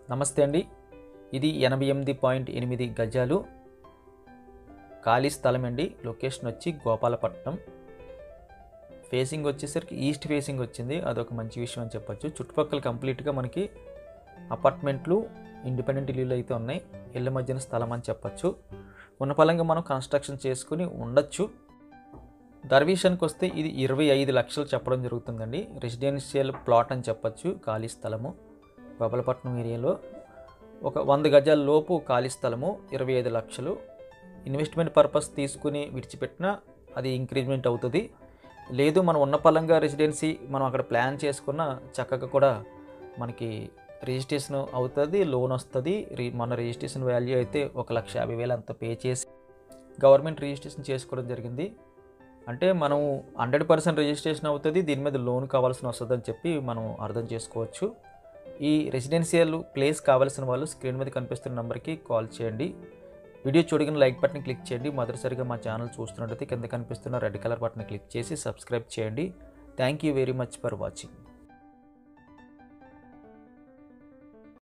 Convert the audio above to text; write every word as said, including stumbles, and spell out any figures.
నమస్తే అండి. ఇది ఎనభై ఎనిమిది పాయింట్ ఎనిమిది గజాలు ఖాళీ స్థలం అండి. లొకేషన్ వచ్చి గోపాలపట్నం. ఫేసింగ్ వచ్చేసరికి ఈస్ట్ ఫేసింగ్ వచ్చింది. అదొక మంచి విషయం అని చెప్పొచ్చు. చుట్టుపక్కల కంప్లీట్గా మనకి అపార్ట్మెంట్లు, ఇండిపెండెంట్ ఇల్లులు అయితే ఉన్నాయి. ఇళ్ళ మధ్యన స్థలం అని చెప్పొచ్చు. ఉన్న పలంగా మనం కన్స్ట్రక్షన్ చేసుకుని ఉండొచ్చు. ధర విషయానికి వస్తే ఇది ఇరవై ఐదు లక్షలు చెప్పడం జరుగుతుందండి. రెసిడెన్షియల్ ప్లాట్ అని చెప్పొచ్చు. ఖాళీ స్థలము గోపాలపట్నం ఏరియాలో ఒక వంద గజాల లోపు ఖాళీ స్థలము ఇరవై ఐదు లక్షలు. ఇన్వెస్ట్మెంట్ పర్పస్ తీసుకుని విడిచిపెట్టినా అది ఇంక్రీజ్మెంట్ అవుతుంది. లేదు మనం ఉన్న పలంగా రెసిడెన్సీ మనం అక్కడ ప్లాన్ చేసుకున్న చక్కగా కూడా మనకి రిజిస్ట్రేషన్ అవుతుంది, లోన్ వస్తుంది. మన రిజిస్ట్రేషన్ వాల్యూ అయితే ఒక లక్ష యాభై వేలు అంత పే చేసి గవర్నమెంట్ రిజిస్ట్రేషన్ చేసుకోవడం జరిగింది. అంటే మనం హండ్రెడ్ పర్సెంట్ రిజిస్ట్రేషన్ అవుతుంది, దీని మీద లోన్ కావాల్సిన వస్తుందని చెప్పి మనం అర్థం చేసుకోవచ్చు. ఈ రెసిడెన్షియల్ ప్లేస్ కావాల్సిన వాళ్ళు స్క్రీన్ మీద కనిపిస్తున్న నెంబర్కి కాల్ చేయండి. వీడియో చూడగానే లైక్ బటన్ క్లిక్ చేయండి. మొదటిసారిగా మా ఛానల్ చూస్తున్నట్టయితే కింద కనిపిస్తున్న రెడ్ కలర్ బటన్ క్లిక్ చేసి సబ్స్క్రైబ్ చేయండి. Thank you very much for watching.